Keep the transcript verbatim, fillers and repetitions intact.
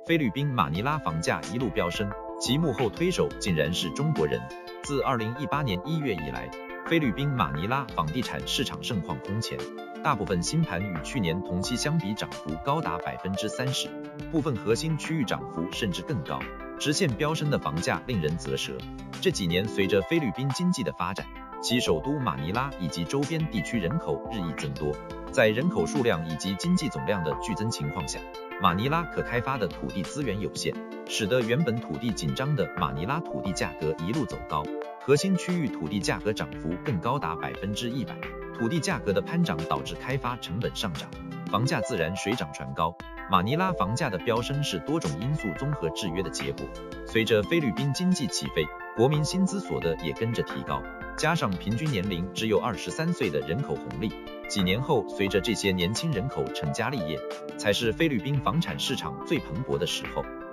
菲律宾马尼拉房价一路飙升，其幕后推手竟然是中国人。自二零一八年一月以来，菲律宾马尼拉房地产市场盛况空前，大部分新盘与去年同期相比涨幅高达 百分之三十， 部分核心区域涨幅甚至更高，直线飙升的房价令人啧舌。这几年随着菲律宾经济的发展，其首都马尼拉以及周边地区人口日益增多，在人口数量以及经济总量的剧增情况下，马尼拉可开发的土地资源有限，使得原本土地紧张的马尼拉土地价格一路走高，核心区域土地价格涨幅更高达 百分之百。土地价格的攀涨导致开发成本上涨，房价自然水涨船高。马尼拉房价的飙升是多种因素综合制约的结果。随着菲律宾经济起飞，国民薪资所得也跟着提高，加上平均年龄只有二十三岁的人口红利，几年后随着这些年轻人口成家立业，才是菲律宾房产市场最蓬勃的时候。